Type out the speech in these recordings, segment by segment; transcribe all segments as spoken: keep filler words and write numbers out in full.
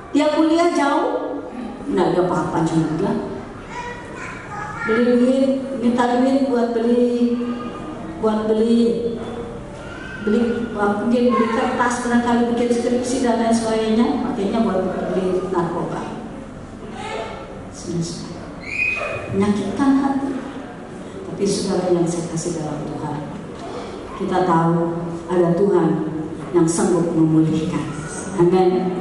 Dia kuliah jauh, nggak ada apa-apa juga. Beli duit, minta duit buat beli, buat beli, beli, mungkin beli kertas, barangkali bikin skripsi dan lain sebagainya, makanya buat beli narkoba. Selesai. Menyakitkan hati. Tapi saudara yang saya kasih dalam Tuhan, kita tahu ada Tuhan yang sanggup memulihkan. Amin.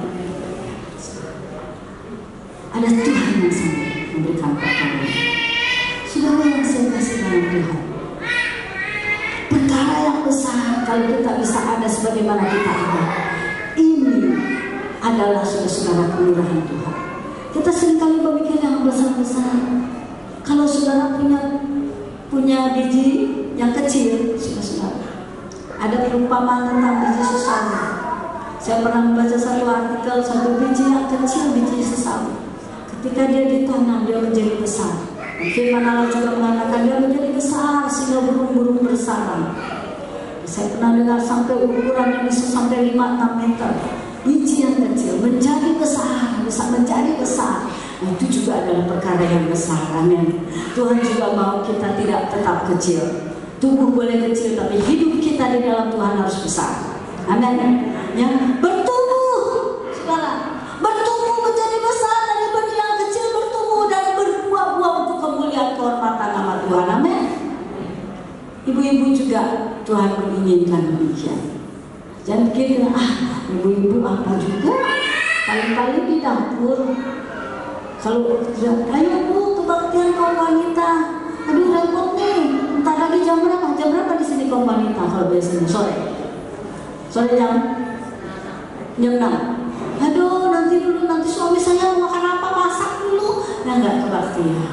Ada Tuhan yang sanggup memberikan pertolongan. Saudara yang saya kasih dalam Tuhan, perkara yang besar kalau kita bisa ada sebagaimana kita ada, ini adalah saudara-saudara kemurahan Tuhan. Kita seringkali berpikir yang besar-besar. Kalau saudara punya punya biji yang kecil, saudara-saudara, ada perumpamaan tentang biji sesama. Saya pernah membaca satu artikel, satu biji yang kecil, biji sesama. Ketika dia ditanam, dia menjadi besar. Firman Allah juga mengatakan dia menjadi besar sehingga burung-burung bersarang. Saya pernah dengar sampai ukuran yang bisa sampai lima enam meter. Biji yang kecil menjadi besar, bisa menjadi besar. Nah, itu juga adalah perkara yang besar. Amin. Tuhan juga mau kita tidak tetap kecil. Tubuh boleh kecil, tapi hidup kita di dalam Tuhan harus besar. Amin. Ya, bertumbuh, saudara. Bertumbuh menjadi besar dari benih yang kecil, bertumbuh dan berbuah-buah untuk kemuliaan kehormatan nama Tuhan. Amin. Ibu-ibu juga Tuhan menginginkan demikian. Jangan pikir, ah, ibu-ibu apa juga, paling-paling di dapur. Kalau ayo bu, kebaktian kaum wanita. Aduh repot nih. Entar lagi jam berapa? Jam berapa di sini kaum wanita kalau biasanya sore? Sore jam jam enam. Aduh nanti dulu, nanti suami saya mau makan apa, masak dulu. Nah enggak kebaktian.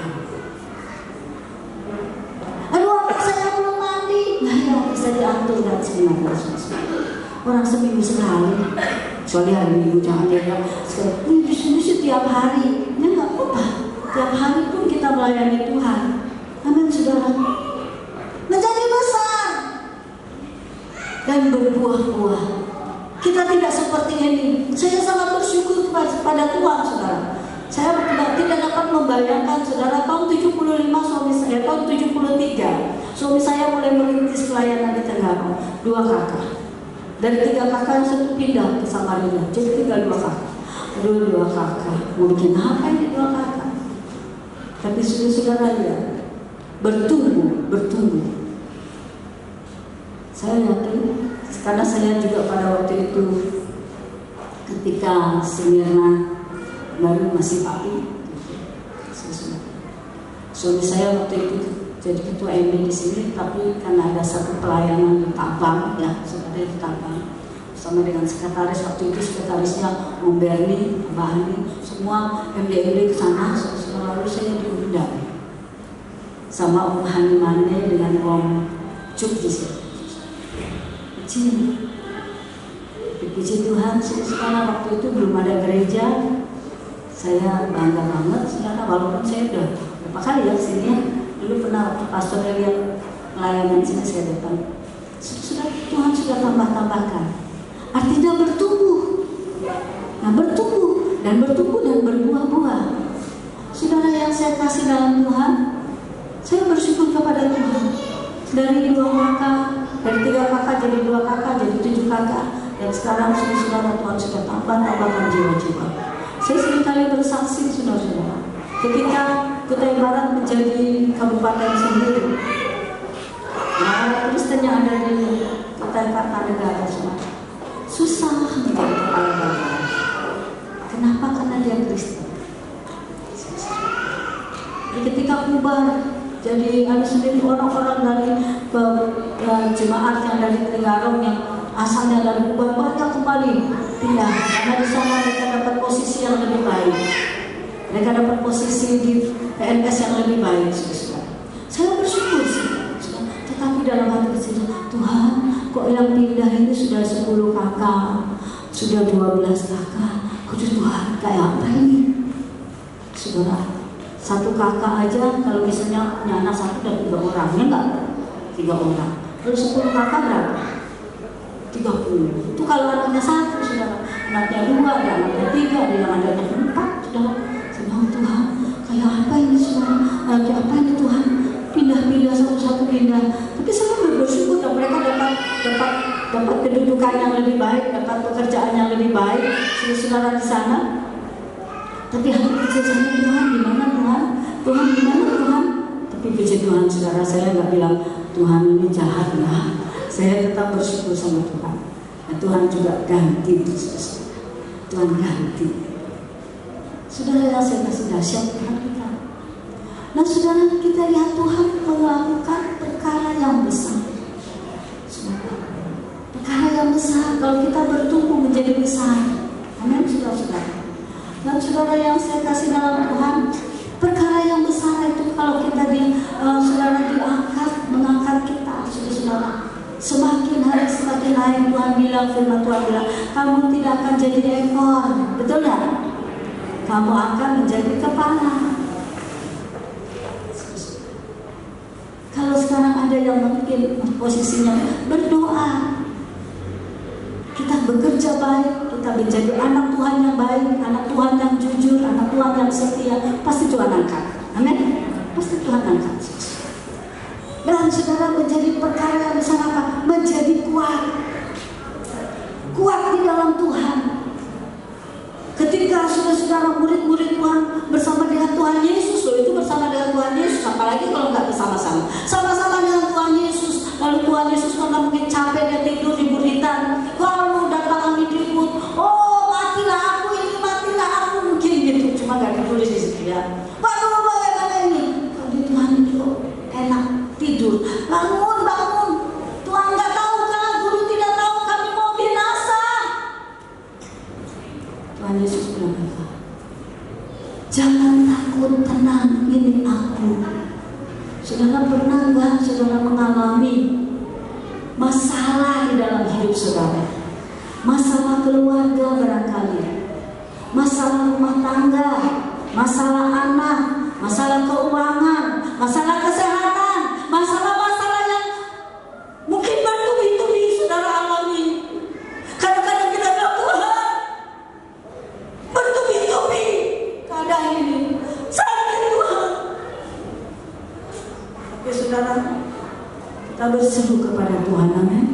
Aduh anak saya belum mandi. Nah ya bisa diatur kan sebenarnya. Orang seminggu sekali, soalnya hari minggu jangan dia ini di sini setiap hari, ya nggak apa-apa. Tiap hari pun kita melayani Tuhan. Amin saudara. Menjadi besar dan berbuah-buah. Kita tidak seperti ini. Saya sangat bersyukur kepada Tuhan saudara. Saya tidak dapat membayangkan saudara tahun tujuh puluh lima suami saya, tahun tujuh puluh tiga suami saya mulai merintis pelayanan di Tenggarong, dua kakak. Dari tiga kakak yang satu pindah ke Samarinda, jadi tinggal dua kakak. Aduh dua kakak, mau bikin apa ini dua kakak? Tapi saudara ya, bertumbuh, bertumbuh. Saya yakin, karena saya juga pada waktu itu ketika Semirna baru masih papi, suami saya waktu itu jadi ketua M D di sini, tapi karena ada satu pelayanan di Tabang, ya, seperti di Tabang, sama dengan sekretaris waktu itu sekretarisnya Om Berni, Mbak Hani, semua M D M D ke sana, lalu saya diundang sama Om Hani Mane dengan Om Cuk di sini. Puji, puji Tuhan, sekarang waktu itu belum ada gereja, saya bangga banget, sekarang walaupun saya udah berapa kali ya kesini ya. Dulu pernah waktu pastor yang pelayanan sini saya datang. Sudah Tuhan sudah tambah-tambahkan. Artinya bertumbuh. Nah bertumbuh dan bertumbuh dan berbuah-buah. Saudara yang saya kasih dalam Tuhan, saya bersyukur kepada Tuhan. Dari dua kakak, dari tiga kakak jadi dua kakak, jadi tujuh kakak, dan sekarang saudara Tuhan sudah tambah-tambahkan jiwa-jiwa. Saya seringkali bersaksi saudara-saudara. Ketika Kutai Barat menjadi kabupaten sendiri, nah, Kristen yang ada di Kutai Kartanegara susah menjadi kepala daerah. Kenapa? Karena dia Kristen. Jadi ketika Kubar jadi ada sendiri orang-orang dari ke, ke jemaat yang dari Tenggarong yang asalnya dari Kubar banyak kembali pindah karena di sana mereka dapat posisi yang lebih baik. Mereka dapat posisi di P N S yang lebih baik, saudara. Saya bersyukur, saudara. Tetapi dalam hati saya, Tuhan, kok yang pindah ini sudah sepuluh kakak, sudah dua belas kakak. Kudus Tuhan, kayak apa ini? Saudara, satu kakak aja, kalau misalnya punya anak satu dan tiga orang, ya enggak? Tiga orang. Lalu sepuluh kakak berapa? Tiga puluh. Itu kalau anaknya satu, saudara. anaknya dua, ada anaknya tiga, ada yang ada anak empat. Saudara, saya Tuhan, kayak apa ini saudara? Kayak apa ini Tuhan? Pindah-pindah satu-satu pindah. Tapi saya bersyukur dan mereka dapat dapat dapat kedudukan yang lebih baik, dapat pekerjaan yang lebih baik, saudara di sana. Tapi hati kecil saya, Tuhan di mana Tuhan? Tuhan di mana Tuhan? Tapi puji Tuhan saudara, saya nggak bilang Tuhan ini jahat lah. Saya tetap bersyukur sama Tuhan. Nah, Tuhan juga ganti itu saudara. Tuhan ganti. Saudara yang saya kasih dahsyat Tuhan kita. Nah saudara, kita lihat Tuhan melakukan perkara yang besar. Saudara, perkara yang besar kalau kita bertumbuh menjadi besar. Amin saudara-saudara. Dan saudara yang saya kasih dalam Tuhan, perkara yang besar itu kalau kita di uh, saudara diangkat, mengangkat kita, saudara-saudara. Semakin hari semakin naik. Tuhan bilang, firman Tuhan bilang, kamu tidak akan jadi ekor, betul nggak? Kamu akan menjadi kepala. Kalau sekarang ada yang mungkin posisinya berdoa, kita bekerja baik, kita menjadi anak Tuhan yang baik, anak Tuhan yang jujur, anak Tuhan yang setia, pasti Tuhan angkat. Amin. Pasti Tuhan angkat. Dan saudara, menjadi perkara yang besar apa? Menjadi kuat. Kuat di dalam Tuhan. Ketika saudara-saudara murid-murid Tuhan bersama dengan Tuhan Yesus, loh itu bersama dengan Tuhan Yesus, apalagi kalau nggak bersama-sama, sama-sama dengan Tuhan Yesus. Lalu Tuhan Yesus karena mungkin capek dia tidur di buritan, kalau datang angin ribut, oh matilah aku ini, matilah aku, mungkin gitu, cuma nggak ditulis di situ ya. Waduh bagaimana ini? Kalau di Tuhan itu enak tidur, bangun bangun. Tuhan nggak tahu kan, guru tidak tahu kami mau binasa. Tuhan Yesus bilang apa? Jangan takut, tenang, ini aku. Saudara pernah nggak saudara mengalami masalah di dalam hidup saudara? Masalah keluarga barangkali, masalah rumah tangga, masalah anak, masalah keuangan, masalah kesehatan, masalah-masalah yang mungkin bertubi-tubi saudara alami. Kadang-kadang kita bilang Tuhan, bertubi-tubi keadaan ini, sakit Tuhan. Tapi saudara, kita berseru kepada Tuhan, amin.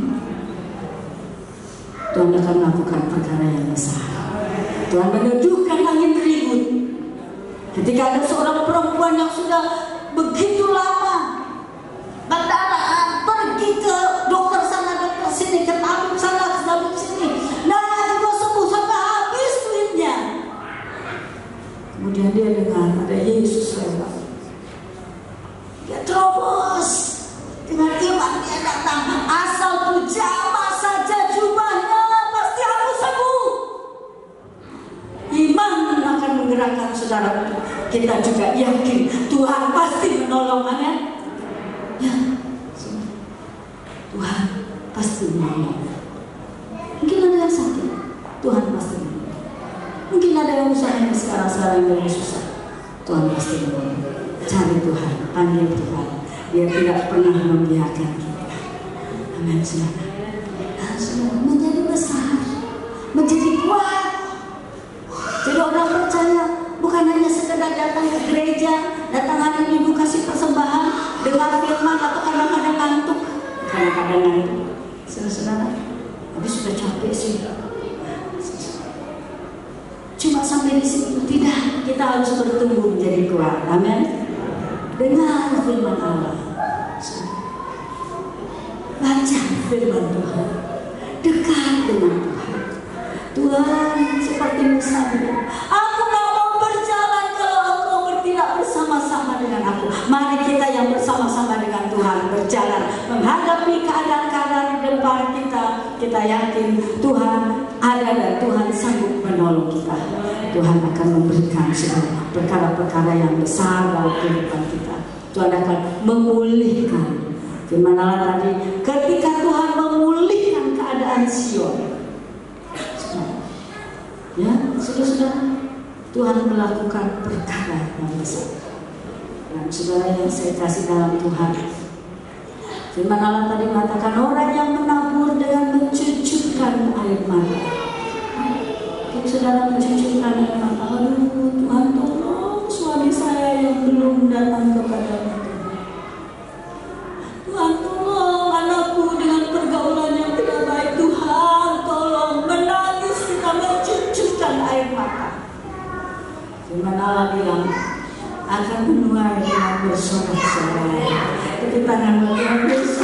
Tuhan akan melakukan perkara yang besar. Tuhan meneduhkan angin ribut. Ketika ada seorang perempuan yang sudah begitu lama berdarah, pergi ke dokter sana, dokter sini, ke tabib sana, ke tabib sini, nah juga sembuh sampai habis duitnya. Kemudian dia dengar ada Yesus lewat. Dia terobos dengan iman, dia datang, asal ku jamah saja jubahnya, pasti aku sembuh. Iman akan menggerakkan saudara. Kita juga yakin Tuhan pasti menolong, amin. Ya, Tuhan pasti menolong. Mungkin ada yang sakit, Tuhan pasti menolong. Mungkin ada yang usahanya sekarang-sekarang yang susah, Tuhan pasti menolong. Cari Tuhan, panggil Tuhan. Dia tidak pernah membiarkan kita. Amin, saudara. Dan saudara menjadi besar, menjadi kuat. Jadi orang percaya bukan hanya sekedar datang ke gereja, datang hari Minggu kasih persembahan, dengar firman atau kadang-kadang ngantuk, kadang-kadang ngantuk. Saudara, habis sudah capek sih. Cuma sampai di situ tidak, kita harus bertumbuh menjadi kuat. Amin. Dengar firman Allah, baca firman Tuhan, dekat dengan Tuhan. Tuhan seperti Musa bilang, aku gak mau berjalan kalau engkau bertindak bersama-sama dengan aku. Mari kita yang bersama-sama dengan Tuhan berjalan menghadapi keadaan-keadaan di depan kita. Kita yakin Tuhan ada dan Tuhan sanggup menolong kita. Tuhan akan memberikan segala perkara-perkara yang besar dalam kehidupan kita. Tuhan akan memulihkan. Firman Allah tadi, ketika Tuhan memulihkan keadaan Sion, ya, saudara-saudara, Tuhan melakukan perkara yang besar. Dan saudara yang saya kasih dalam Tuhan, firman Allah tadi mengatakan orang yang menabur dengan mencucurkan air mata saudara mencucurkan air mata, aduh Tuhan tolong suami saya yang belum datang kepadamu. Tuhan tolong anakku dengan pergaulan yang tidak baik. Tuhan tolong, menangis kita mencucurkan air mata. Firman Allah bilang akan menuai dengan bersorak-sorai. Tepuk tangan bagi Tuhan Yesus.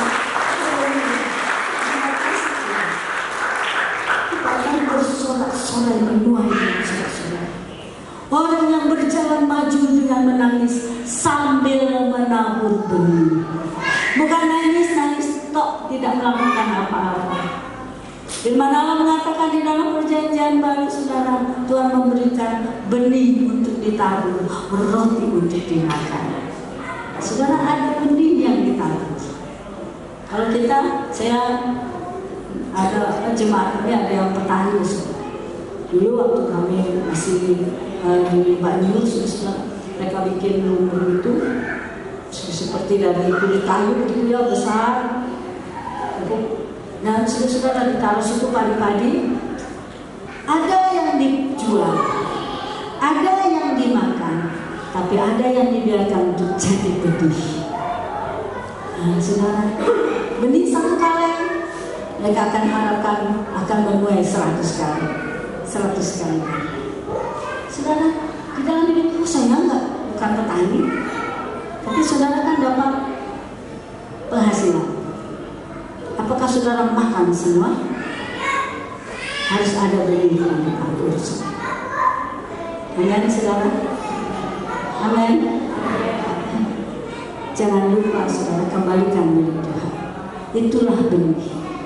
Kita akan bersorak-sorai, menuai dengan sorak-sorai. Orang yang berjalan maju dengan menangis sambil menabur benih. Bukan nangis-nangis tok, tidak melakukan apa-apa. Firman Allah mengatakan di dalam perjanjian baru, saudara, Tuhan memberikan benih untuk ditabur, roti untuk dimakan. Saudara, ada benih yang ditabur. Kalau kita, saya ada jemaat kami ada yang petani. Dulu waktu kami masih uh, di Banyumas, mereka bikin lumbung itu seperti dari kulit kayu gitu ya, besar. Dan sudah-sudah ditaruh situ padi-padi. Ada yang dijual, ada yang dimakan, tapi ada yang dibiarkan untuk jadi benih. Nah, saudara, benih satu kali, mereka akan harapkan akan menuai seratus kali, seratus kali. Saudara, di dalam hidupku saya enggak bukan petani, tapi saudara kan dapat penghasilan. Apakah saudara makan semua? Harus ada benih yang ditabur. Amin, saudara. Amin. Jangan lupa saudara, kembalikan milik Tuhan. Itulah benih.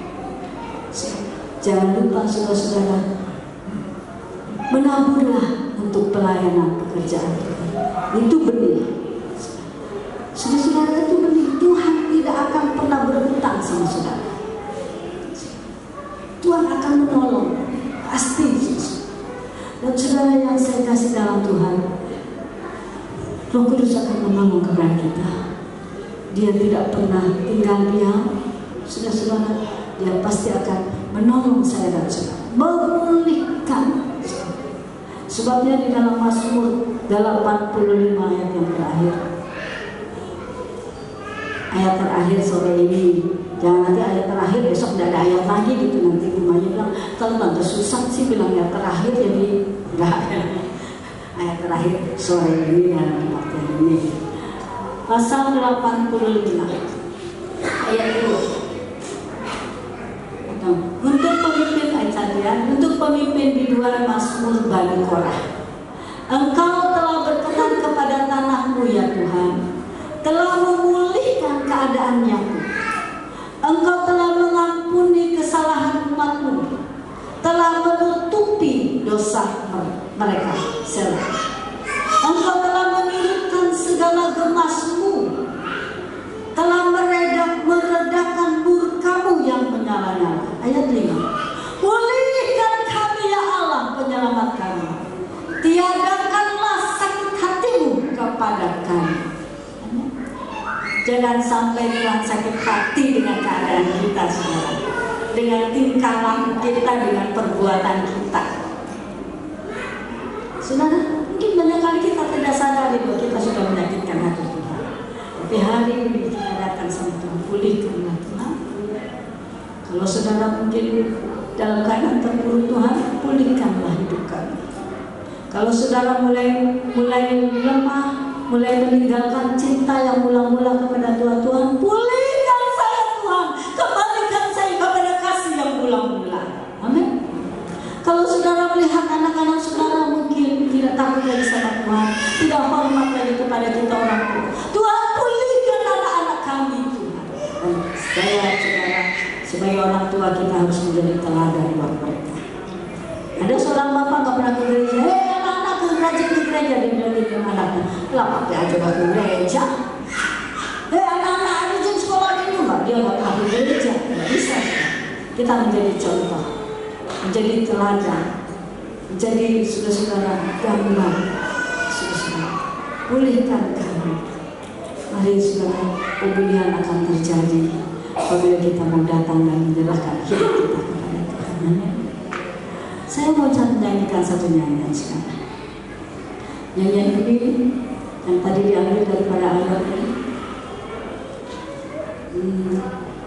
Jangan lupa saudara-saudara, menaburlah untuk pelayanan pekerjaan Tuhan. Itu benih. Saudara-saudara, itu benih. Tuhan tidak akan pernah berhutang sama saudara. Tuhan akan menolong, pasti. Dan saudara yang saya kasih dalam Tuhan, Roh Kudus akan menolong kepada kita. Dia tidak pernah tinggal diam. Saudara-saudara, dia pasti akan menolong saya dan saudara, memulihkan. Sebabnya di dalam Mazmur delapan puluh lima ayat yang terakhir, ayat terakhir sore ini, jangan nanti ayat terakhir besok tidak ada ayat lagi gitu, nanti rumahnya bilang kalau tante susah sih bilang ayat terakhir, jadi enggak ada. Ayat terakhir sore ini dalam waktu ini, pasal delapan puluh lima ayat dua. Untuk pemimpin ayat satu ya, untuk pemimpin di dua Mazmur bagi Korah. Engkau telah berkenan kepada tanahmu ya Tuhan, telah memulihkan keadaannya. Engkau telah mengampuni kesalahan umatmu, telah menutupi dosa mereka. Selah. Engkau telah menyurutkan segala gemasmu, telah meredak, meredakan murkamu yang menyala-nyala. Ayat lima. Pulihkan kami ya Allah penyelamat kami, tiadakanlah sakit hatimu kepada kami. Jangan sampai Tuhan sakit hati dengan keadaan kita, saudara, dengan tingkah laku kita, dengan perbuatan kita. Saudara, mungkin banyak kali kita tidak sadari bahwa kita sudah menyakitkan hati Tuhan. Tapi hari ini kita datang sama Tuhan, pulihkanlah Tuhan. Kalau saudara mungkin dalam keadaan terpuruk Tuhan, pulihkanlah hidup kami. Kalau saudara mulai mulai lemah, mulai meninggalkan cinta yang mula-mula kepada Tuhan, Tuhan pulihkan saya Tuhan, kembalikan saya kepada kasih yang mula-mula. Amin. Kalau saudara melihat anak-anak saudara mungkin tidak takut lagi sama Tuhan, tidak hormat lagi kepada kita orang tua, Tuhan pulihkan anak-anak kami Tuhan. Dan saya saudara sebagai orang tua kita harus menjadi teladan buat mereka. Ada seorang bapak gak pernah ke gereja, hei anak-anak ke rajin ke gereja, dia bilang dengan anaknya, lah pakai aja gak ke gereja. Hei anak-anak rajin sekolah ini enggak, dia gak pernah ke gereja. Tidak bisa. Kita menjadi contoh, menjadi teladan, menjadi saudara-saudara gambar. Saudara-saudara, pulihkan kami. Mari saudara, pemulihan akan terjadi apabila kita mau datang dan menyerahkan hidup kita kepada Tuhan. Saya mau nyanyikan satu nyanyian sekarang. Nyanyian ini yang tadi diambil daripada ayat ini. Hmm.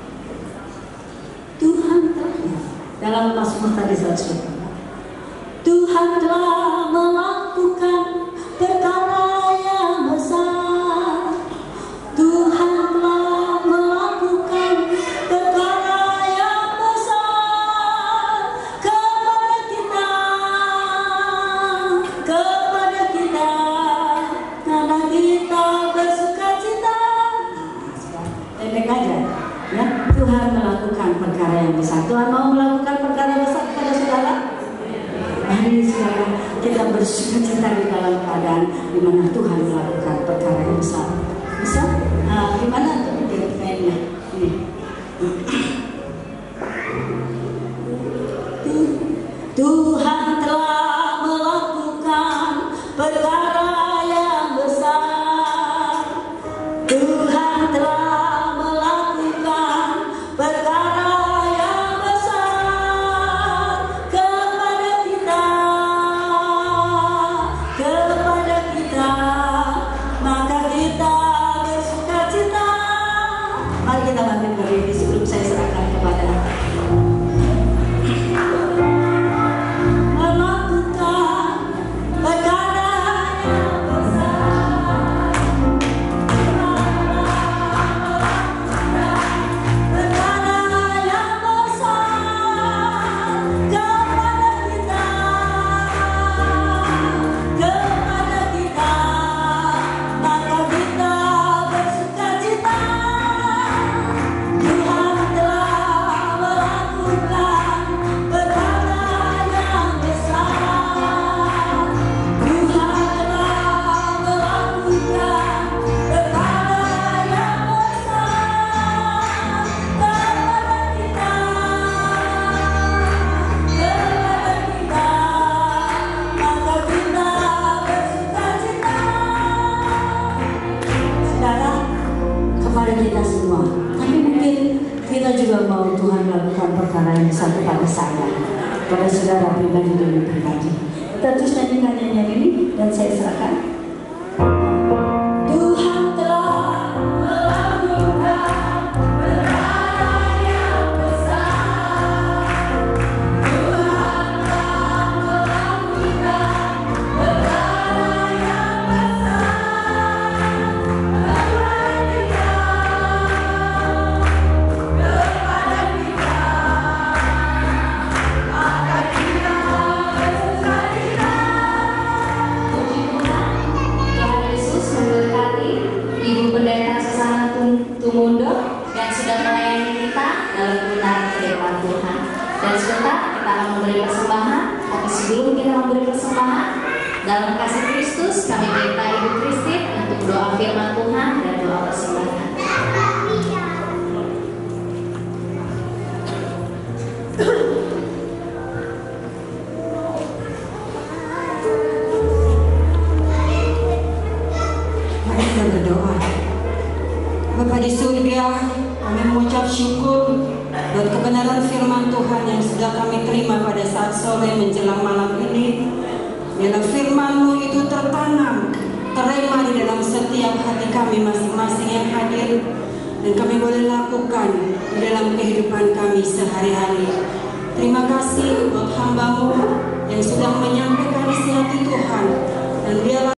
Tuhan telah, dalam Mazmur tadi saya sudah, Tuhan telah melakukan perkara yang besar. Tuhan telah melakukan perkara yang besar kepada kita, kepada kita, karena kita bersuka cita. Pendek aja, ya. Tuhan melakukan perkara yang besar. Tuhan mau melakukan perkara besar kepada saudara. Mari sekarang kita bersuka cita di dalam keadaan di mana Tuhan melakukan perkara yang besar. Bisa? Nah, gimana tuh kayaknya? Ini. Tuhan telah melakukan perkara yang besar. Tuhan telah melakukan perkara yang besar kepada kita, kepada kita, maka kita bersuka cita. Mari kita bangkit berdiri sebelum saya serahkan kepada melakukan perkara yang besar. Perkara yang besar kepada kita, kepada kita, maka kita bersuka cita. Tuhan telah melakukan perkara yang besar. Tuhan telah melakukan perkara yang besar kepada kita, kepada kita, maka kita bersuka cita. Saudara, kepada kita semua. Tapi mungkin kita juga mau Tuhan melakukan perkara yang besar kepada saya, pada saudara pribadi demi pribadi. Kita terus nyanyikan nyanyian ini dan saya serahkan. Tuhan telah melakukan perkara yang besar. Tuhan telah melakukan perkara yang besar kepada kita, kepada kita, maka kita bersuka cita. Puji Tuhan, Tuhan Yesus memberkati Ibu Pendeta Susana Tumundo yang sudah melayani kita dalam pembinaan ke depan Tuhan. Dan sebentar kita akan memberi persembahan. Tapi sebelum kita memberi persembahan, dalam kasih Kristus kami minta Ibu Kristin untuk doa firman Tuhan dan doa persembahan. Mari kita berdoa. Bapa di surga, kami mengucap syukur buat kebenaran firman Tuhan yang sudah kami terima pada saat sore menjelang malam ini. Biarlah firman-Mu itu tertanam, terrema di dalam setiap hati kami masing-masing yang hadir, dan kami boleh lakukan di dalam kehidupan kami sehari-hari. Terima kasih buat hamba-Mu yang sudah menyampaikan isi hati Tuhan, dan biarlah